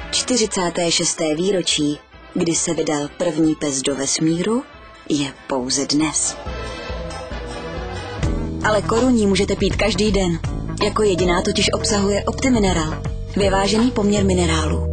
46. výročí, kdy se vydal první pes do vesmíru, je pouze dnes. Ale koruní můžete pít každý den. Jako jediná totiž obsahuje OptiMineral. Vyvážený poměr minerálů.